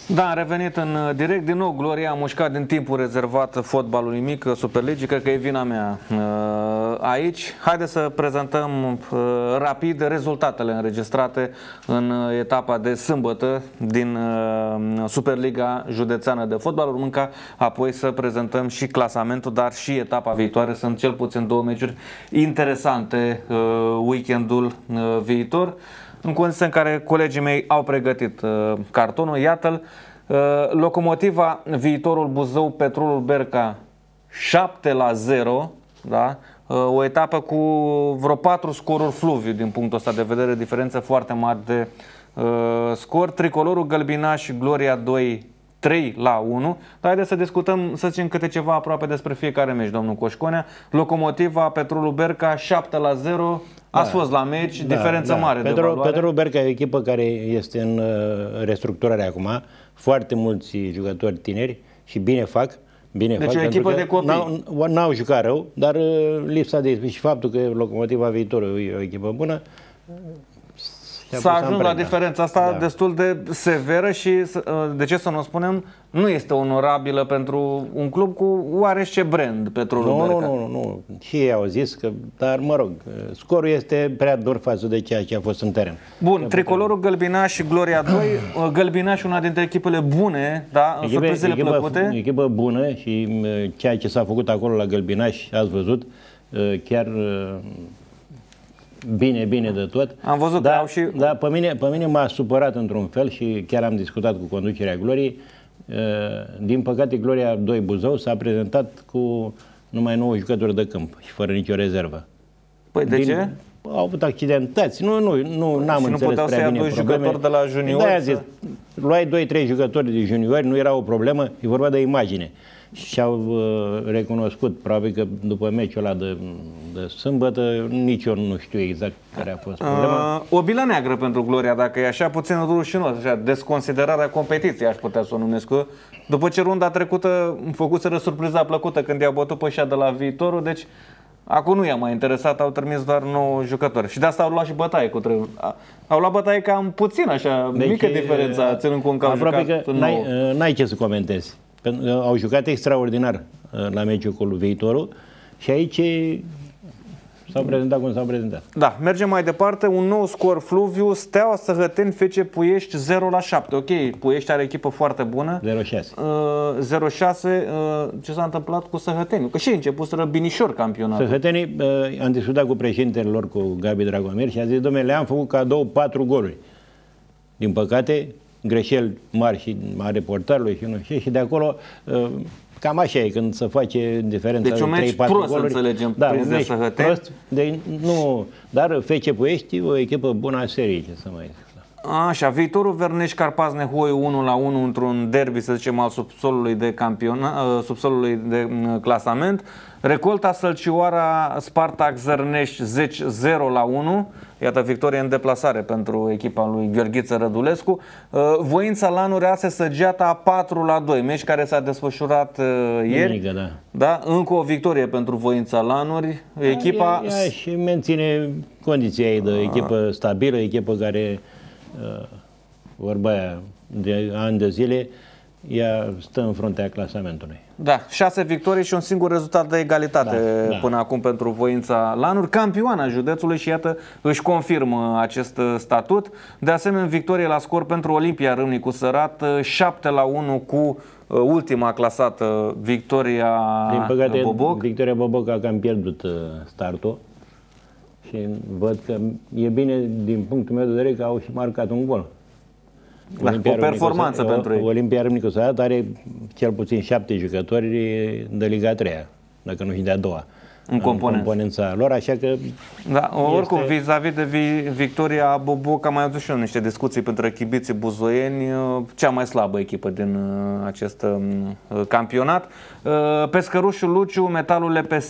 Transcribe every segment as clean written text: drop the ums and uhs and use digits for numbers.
Da, am revenit în direct. Din nou, Gloria a mușcat din timpul rezervat fotbalului mic, Superligii. Cred că e vina mea aici. Haideți să prezentăm rapid rezultatele înregistrate în etapa de sâmbătă din Superliga Județeană de Fotbal. Urmând ca apoi să prezentăm și clasamentul, dar și etapa viitoare. Sunt cel puțin două meciuri interesante weekendul viitor, în condiții în care colegii mei au pregătit cartonul. Iată-l: Locomotiva Viitorul Buzău, Petrolul Berca 7-0, da? O etapă cu vreo 4 scoruri fluviu din punctul ăsta de vedere, diferență foarte mare de scor. Tricolorul Gălbinaș Gloria 2 3-1. Dar haideți să discutăm, să zicem câte ceva aproape despre fiecare meci, domnul Coșconea. Locomotiva Petrolul Berca 7-0. Ați fost la meci, diferență mare de valoare. Petrolul Berca e o echipă care este în restructurare acum. Foarte mulți jucători tineri și bine fac. Deci o echipă de copii. N-au jucat rău, dar lipsa de și faptul că Locomotiva Viitorului e o echipă bună. S-a ajuns la diferența asta destul de severă și, de ce să nu spunem, nu este onorabilă pentru un club cu oarește brand, Petrolul Berca. Nu. Și ei au zis că, dar mă rog, scorul este prea dur față de ceea ce a fost în teren. Bun, Tricolorul Gălbinaș și Gloria 2. Gălbinaș, una dintre echipele bune, da, în surprizele plăcute. Echipă bună și ceea ce s-a făcut acolo la Gălbinaș, ați văzut, chiar bine de tot. Am văzut, dar pe mine m-a supărat într-un fel și chiar am discutat cu conducerea Gloriei. Din păcate, Gloria 2 Buzău s-a prezentat cu numai 9 jucători de câmp și fără nicio rezervă. Păi de ce? Au avut accidentați. N-am înțeles prea bine jucători de la juniori. De-aia zis, luai 2-3 jucători de juniori, nu era o problemă, e vorba de imagine. Și au recunoscut, probabil că după meciul ăla de sâmbătă, nici eu nu știu exact care a fost problema. O bilă neagră pentru Gloria, dacă e așa puțin rușinos, așa, desconsiderarea competiției, aș putea să o numesc. După ce runda trecută făcuseră surpriza plăcută când i-au bătut pe ăștia de la Viitorul, deci acum nu i-a mai interesat, au trimis doar 9 jucători. Și de asta au luat și bătaie cu 3. Au luat bătaie cam puțin, așa, deci, mică diferența, ținând cont că au jucat că n-ai ce să comentezi. Au jucat extraordinar la meciul cu Viitorul și aici s-au prezentat cum s-au prezentat. Da, mergem mai departe. Un nou scor fluviu: Steaua Săhăteni FC Puiești 0-7. Ok, Puiești are echipă foarte bună. 0-6. 0-6. Ce s-a întâmplat cu Săhăteni? Că și începuseră binișor campionatul. Săhătenii, am discutat cu președintele lor, cu Gabi Dragomir, și a zis: dom'le, le-am făcut cadou 4 goluri. Din păcate, greșeli mari și mari portarului și nu știu, și de acolo cam așa e când se face diferența de 3-4 goluri. Deci un meci prost, înțelegem, prins de Săhăteni. Prost, dar FC Puiești, o echipă bună a seriei, ce să mai zic. Așa, Viitorul Vernești Carpați Nehoiu 1-1 într-un derby, să zicem, al subsolului de subsolului de clasament. Recolta Sălcioara Spartac Zărnești 0-1. Iată, victorie în deplasare pentru echipa lui Gheorghiță Rădulescu. Voința Lanuri Ase Săgeata 4-2, meci care s-a desfășurat ieri. Da, încă o victorie pentru Voința Lanuri. Echipa ea și menține condiția ei de echipă stabilă, echipă care, vorba aia, de ani de zile, ea stă în fruntea clasamentului. Da, 6 victorii și un singur rezultat de egalitate până acum pentru Voința Lanuri, campioana județului, și iată, își confirmă acest statut. De asemenea, victorie la scor pentru Olimpia Râmnicu Sărat 7-1 cu ultima clasată, Victoria Din păcate, Boboc. Victoria Boboc a cam pierdut startul și văd că e bine din punctul meu de vedere că au și marcat un gol. O performanță pentru ei. Olimpia Râmnicu Sărat are cel puțin 7 jucători de Liga 3, dacă nu și de-a doua, în componența lor, așa că... Da, oricum, vis-a-vis de Victoria Boboc, am mai adus și eu niște discuții pentru chibiții buzoieni, cea mai slabă echipă din acest campionat. Pescărușul Luciu, Metalul LPS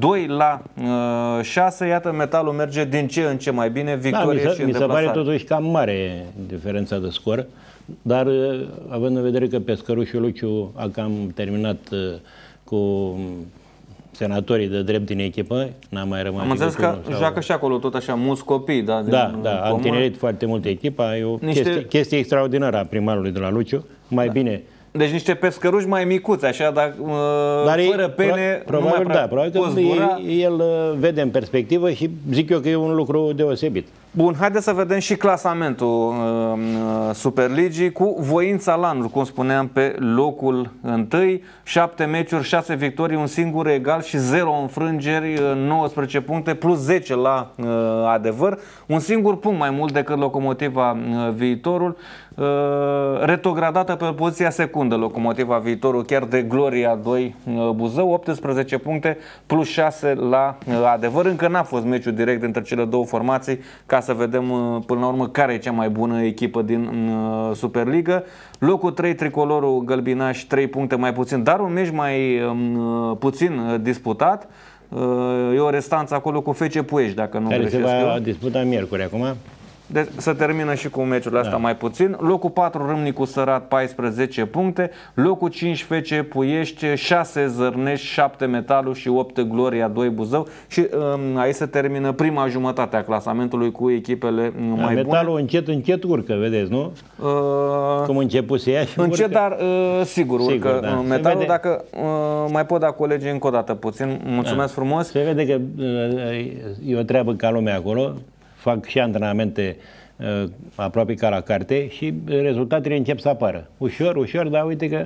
2-6, iată, Metalul merge din ce în ce mai bine, victorie și în deplasare. Mi se pare totuși cam mare diferența de scor, dar având în vedere că Pescărușul Luciu a cam terminat cu senatorii de drept din echipă, n-a mai rămas. Am înțeles că joacă și acolo tot așa mulți copii, da? Da, a întinerit foarte mult echipa, e o chestie extraordinară a primarului de la Luciu, mai bine. Deci niște pescăruși mai micuți, așa, dar fără pene, probabil, nu mai probabil că zbura. el vede în perspectivă și zic eu că e un lucru deosebit. Bun, haideți să vedem și clasamentul Superligii cu Voința Lanuri, cum spuneam, pe locul 1, 7 meciuri, 6 victorii, un singur egal și 0 înfrângeri, 19 puncte, plus 10 la Adevăr, un singur punct mai mult decât Locomotiva Viitorul, retrogradată pe poziția secundă Locomotiva Viitorul, chiar de Gloria 2 Buzău, 18 puncte, plus 6 la Adevăr. Încă n-a fost meciul direct între cele două formații, ca să vedem până la urmă care e cea mai bună echipă din Superliga. Locul 3, Tricolorul Gălbinaș, 3 puncte mai puțin, dar un meci mai puțin disputat. E o restanță acolo cu FC Puiești, dacă nu greșesc eu. Care se va disputa miercuri acum. Deci se termină și cu meciurile astea mai puțin. Locul 4, Râmnicu Sărat, 14 puncte. Locul 5, FC Puiești, 6 Zărnești, 7 Metalul și 8 Gloria 2 Buzău. Și aici se termină prima jumătate a clasamentului cu echipele mai bune. Metalul încet urcă, vedeți, nu? Cum începuse ea și încet, urcă. dar sigur urcă. Da. Metalul, dacă mai pot da colegii încă o dată puțin. Mulțumesc frumos. Se vede că e o treabă ca lumea acolo. Fac și antrenamente aproape ca la carte și rezultatele încep să apară. Ușor, dar uite că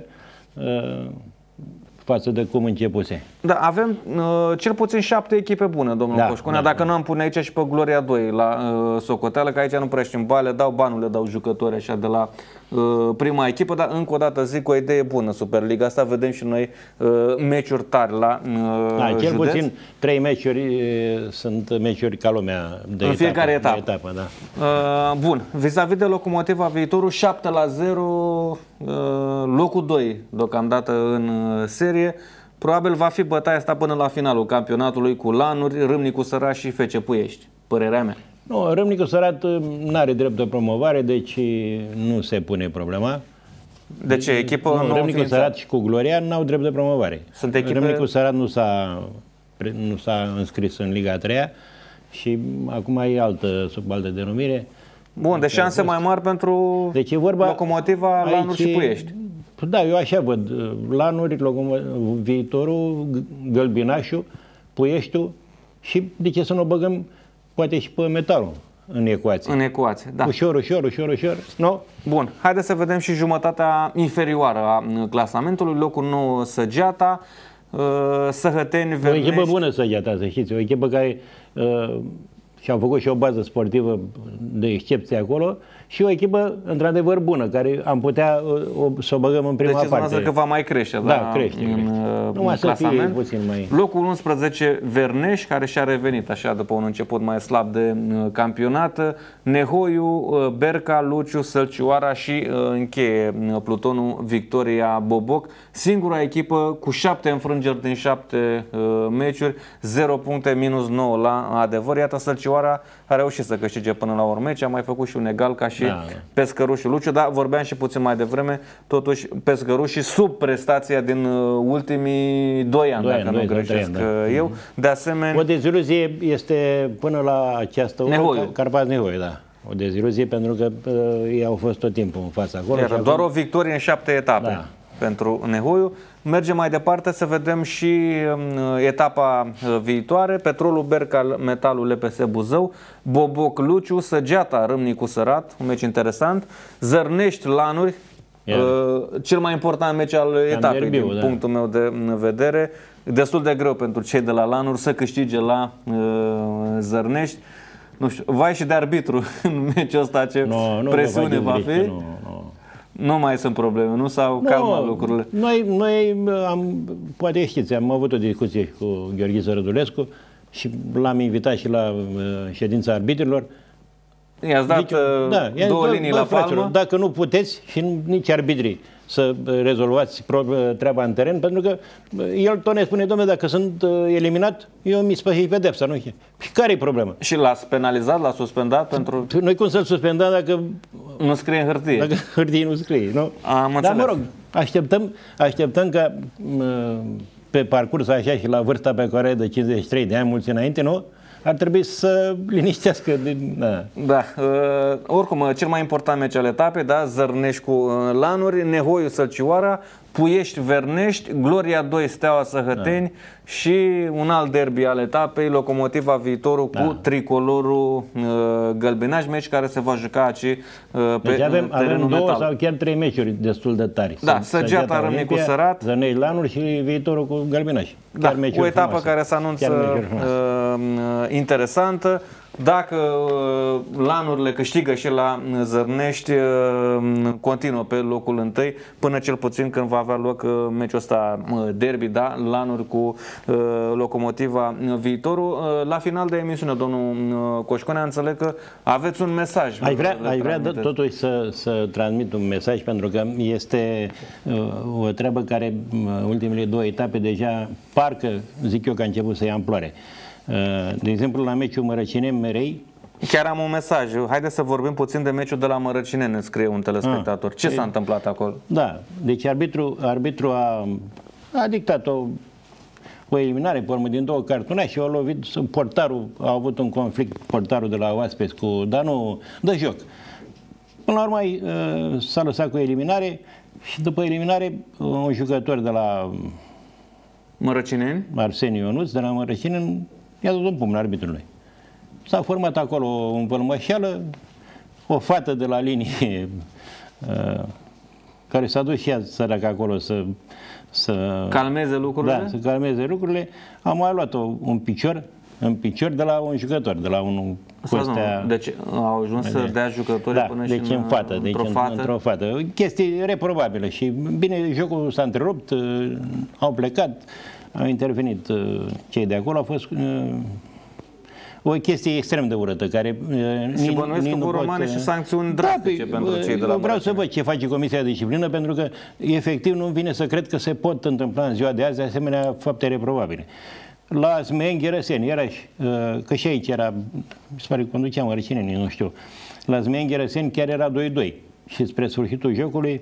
față de cum începuse. Da, avem cel puțin 7 echipe bune, domnul Coșcunea. Dacă nu am pune aici și pe Gloria 2 la socoteală, că aici nu prea știm, le dau banul, le dau jucători așa de la prima echipă, dar încă o dată zic, o idee bună Superliga asta, vedem și noi meciuri tari la cel județ. puțin 3 meciuri sunt meciuri ca lumea de în fiecare etapă. Da. Bun, vis-a-vis de Locomotiva Viitorul, 7-0, locul 2 deocamdată în serie. Probabil va fi bătaia asta până la finalul campionatului cu Lanuri, Râmnicu Sărat și FC Puiești, părerea mea. Nu, Râmnicu Sărat nu are drept de promovare, deci nu se pune problema. De ce? Echipă nouă Râmnicu înființată. Sărat și cu Gloria n-au drept de promovare. Sunt echipe... Râmnicu Sărat nu s-a înscris în Liga 3 și acum e sub altă denumire. Bun, de șanse mai mari pentru deci e vorba Locomotiva, aici, Lanuri și Puiești. Da, eu așa văd. Lanuri, Viitorul, Gălbinașul, Puieștiul și de ce să nu o băgăm poate și pe Metalul în ecuație. În ecuație, da. Ușor, nu? Bun, haideți să vedem și jumătatea inferioară a clasamentului. Locul 9, Săgeata, Săhăteni, Vernești. O echipă bună Săgeata, să știți. O echipă care și-au făcut și o bază sportivă de excepție acolo și o echipă într-adevăr bună, care am putea să o băgăm în prima parte. Deci că va mai crește, da, crește. Numai să fie puțin mai... Locul 11, Vernești, care și-a revenit așa după un început mai slab de campionat. Nehoiu, Berca, Luciu, Sălcioara și încheie plutonul Victoria Boboc. Singura echipă cu 7 înfrângeri din 7 meciuri, 0 puncte, minus 9 la Adevăr. Iată, Sălcioara a reușit să câștige până la un meci, a mai făcut și un egal ca și Pescărușul Luciu, dar vorbeam și puțin mai devreme, totuși Pescărușii sub prestația din ultimii 2 ani, dacă nu greșesc eu. De asemenea... O deziluzie este până la această oră Carpați Nehoiu, da. O deziluzie pentru că ei au fost tot timpul în fața acolo. Iar doar o victorie în 7 etape pentru Nehoiu. Mergem mai departe să vedem și etapa viitoare. Petrolul Berca, Metalul LPS Buzău, Boboc Luciu, Săgeata Râmnicu Sărat, un meci interesant, Zărnești Lanuri, cel mai important meci al etapei din punctul meu de vedere. Destul de greu pentru cei de la Lanuri să câștige la Zărnești. Nu știu, vai și de arbitru în meciul ăsta, ce presiune va fi. Nu mai sunt probleme, nu s-au calmat lucrurile. Noi poate știți, am avut o discuție cu Gheorghiță Rădulescu și l-am invitat și la ședința arbitrilor. I-ați dat două linii la palmă? Dacă nu puteți și nici arbitrii să rezolvați treaba în teren, pentru că el tot ne spune, dom'le, dacă sunt eliminat, eu mi spășesc pedepsa, nu știu. Și care e problema? Și l-ați penalizat, l-ați suspendat pentru... Noi cum să-l suspendăm dacă... Nu scrie în hârtie. Dacă hârtie nu scrie, nu? Dar mă rog, așteptăm ca pe parcurs așa și la vârsta pe care are de 53 de ani, mulți înainte, nu? ar trebui să liniștească. Da, oricum, cel mai important meci al etapei, da, Zărnești cu Lanuri, Nehoiu Sălcioara, Puiești Vernești, Gloria 2 Steaua Săhăteni și un alt derby al etapei, Locomotiva Viitorul cu Tricolorul Gălbenaș, meci care se va juca aici pe deci avem terenul 2 metal. sau chiar 3 meciuri destul de tari. Da, Săgeata Râmnicu Sărat, Zărnești Lanuri și Viitorul cu Gălbenaș. da, o etapă frumoase, care se anunță interesantă. Dacă Lanurile câștigă și la Zărnești, continuă pe locul întâi, până cel puțin când va avea loc meciul ăsta derby, da? Lanuri cu Locomotiva Viitorul. La final de emisiune, domnul Coșconea, înțeleg că aveți un mesaj. Aș vrea totuși să transmit un mesaj, pentru că este o treabă care ultimele 2 etape deja parcă, zic eu, că a început să ia amploare. De exemplu, la meciul Mărăcineni-Merei. Chiar am un mesaj. Haideți să vorbim puțin de meciul de la Mărăcineni, ne scrie un telespectator. Ce s-a întâmplat acolo? Da, deci arbitru a dictat o eliminare pe urmă din 2 cartonașe și a lovit portarul, a avut un conflict portarul de la Oaspes cu Danu de joc. Până la urmă s-a lăsat cu eliminare și după eliminare un jucător de la Mărăcineni, Arseniu Ionuț, de la Mărăcineni, i-a dat un pumn arbitrului. S-a format acolo o învălmășeală, o fată de la linie care s-a dus și ea săracă acolo să calmeze lucrurile? Da, să calmeze lucrurile. A mai luat un picior de la un jucător, de la unul Costea. Deci au ajuns să dea jucătorii până deci și în fată, într-o fată. Chestii reprobabilă și bine, jocul s-a întrerupt, au plecat, au intervenit cei de acolo, a fost o chestie extrem de urâtă, care și bănuiesc că vor urma și sancțiuni drastice pentru cei de la vreau să văd ce face Comisia de Disciplină, pentru că efectiv nu vine să cred că se pot întâmpla în ziua de azi asemenea fapte reprobabile. La Zmeeni Gherăseni, iarăși, că și aici era, se pare că conducea Mărăcineni, nu știu, la Zmeeni Gherăseni chiar era 2-2 și spre sfârșitul jocului,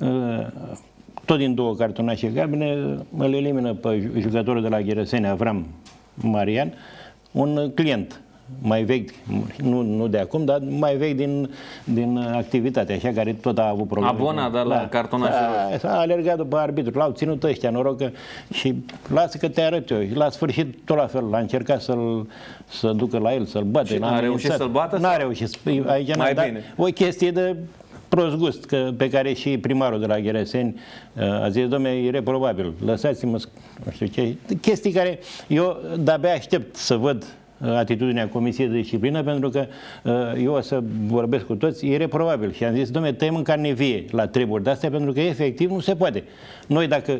tot din 2 cartonașe galbene, îl elimină pe jucătorul de la Gherăseni, Avram Marian, un client mai vechi, nu de acum, dar mai vechi din activitate, așa, care tot a avut probleme. Abonat, dar la cartonașul. S-a alergat după arbitru, l-au ținut ăștia, noroc că, și lasă că te arăt eu. Și la sfârșit, tot la fel, l-a încercat să ducă la el, să-l bată. Și a reușit să-l bată? N-a reușit. Aici mai bine. O chestie de prost gust, pe care și primarul de la Gherăseni a zis, dom'le, e reprobabil, lăsați-mă, nu știu ce, chestii care eu de-abia aștept să văd atitudinea Comisiei de Disciplină, pentru că eu o să vorbesc cu toți, e reprobabil. Și am zis, dom'le, tăiem în carne vie la treburi de-astea, pentru că efectiv nu se poate. Noi dacă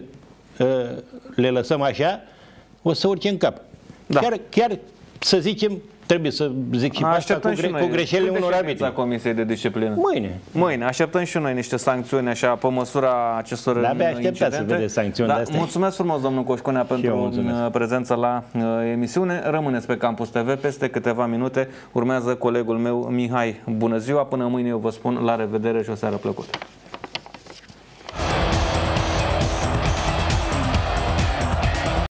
le lăsăm așa, o să urce în cap. Da. Chiar să zicem, trebuie să zic și pe asta cu greșelile unor arbitri. Comisiei de Disciplină. Mâine. Așteptăm și noi niște sancțiuni așa pe măsura acestor incidente. Să vedeți sancțiuni de astea. Mulțumesc frumos, domnul Coșconea, pentru prezența la emisiune. Rămâneți pe Campus TV, peste câteva minute urmează colegul meu Mihai. Bună ziua, până mâine eu vă spun la revedere și o seară plăcută.